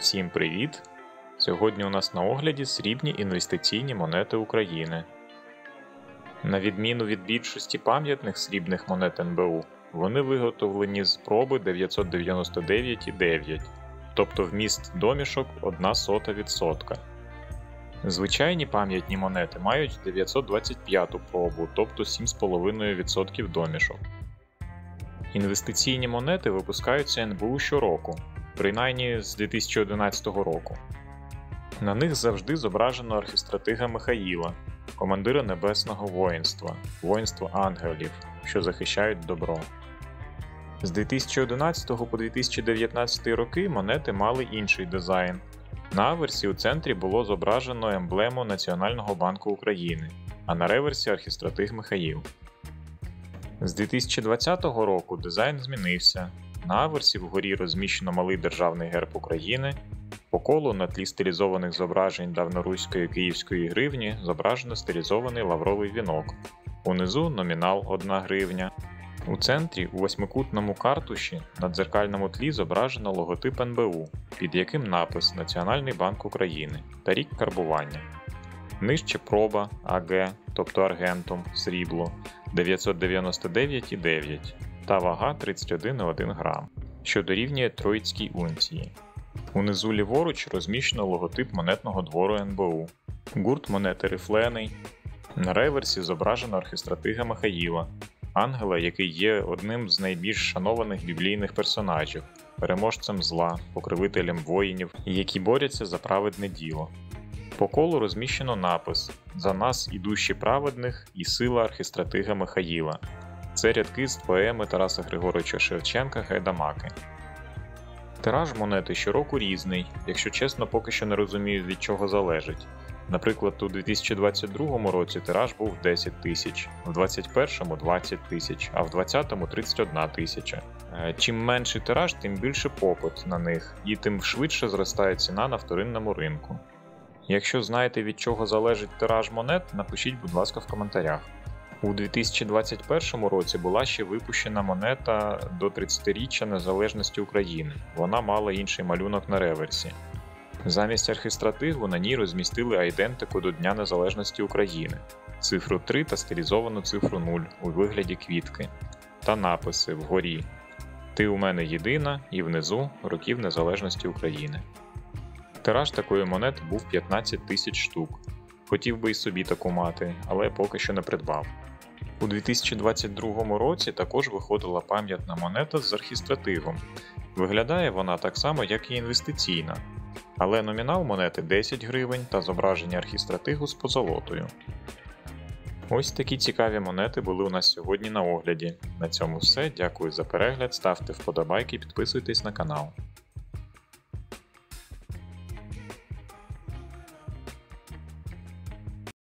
Всім привіт! Сьогодні у нас на огляді срібні інвестиційні монети України. На відміну від більшості пам'ятних срібних монет НБУ, вони виготовлені з проби 999,9, тобто вміст домішок 0,01%. Звичайні пам'ятні монети мають 925 пробу, тобто 7,5% домішок. Інвестиційні монети випускаються НБУ щороку, принаймні з 2011 року. На них завжди зображено архістратига Михаїла, командира Небесного воїнства, воїнства ангелів, що захищають добро. З 2011 по 2019 роки монети мали інший дизайн. На аверсі у центрі було зображено емблему Національного банку України, а на реверсі архістратиг Михаїл. З 2020 року дизайн змінився. На аверсі вгорі розміщено малий державний герб України, по колу на тлі стилізованих зображень давноруської київської гривні зображено стилізований лавровий вінок. Унизу номінал 1 гривня. У центрі у восьмикутному картуші на дзеркальному тлі зображено логотип НБУ, під яким напис «Національний банк України» та рік карбування. Нижче проба АГ, тобто аргентум, срібло, 999,9 та вага 31,1 грам, що дорівнює троїцькій унції. Унизу ліворуч розміщено логотип монетного двору НБУ. Гурт монети рифлений. На реверсі зображено архістратига Михаїла, ангела, який є одним з найбільш шанованих біблійних персонажів, переможцем зла, покровителем воїнів, які борються за праведне діло. По колу розміщено напис «За нас і душі праведних і сила архістратига Михаїла». Це рядки з поеми Тараса Григоровича Шевченка «Гайдамаки». Тираж монети щороку різний, якщо чесно, поки що не розумію, від чого залежить. Наприклад, у 2022 році тираж був 10 тисяч, в 2021 – 20 тисяч, а в 2020 – 31 тисяча. Чим менший тираж, тим більше попит на них, і тим швидше зростає ціна на вторинному ринку. Якщо знаєте, від чого залежить тираж монет, напишіть, будь ласка, в коментарях. У 2021 році була ще випущена монета до 30-річчя Незалежності України. Вона мала інший малюнок на реверсі. Замість архістратигу на ній розмістили айдентику до Дня Незалежності України, цифру 3 та стилізовану цифру 0 у вигляді квітки, та написи вгорі «Ти у мене єдина» і внизу «Років Незалежності України». Тираж такої монети був 15 тисяч штук. Хотів би і собі таку мати, але поки що не придбав. У 2022 році також виходила пам'ятна монета з архістратигом. Виглядає вона так само, як і інвестиційна, але номінал монети 10 гривень та зображення архістратигу з позолотою. Ось такі цікаві монети були у нас сьогодні на огляді. На цьому все, дякую за перегляд, ставте вподобайки, підписуйтесь на канал.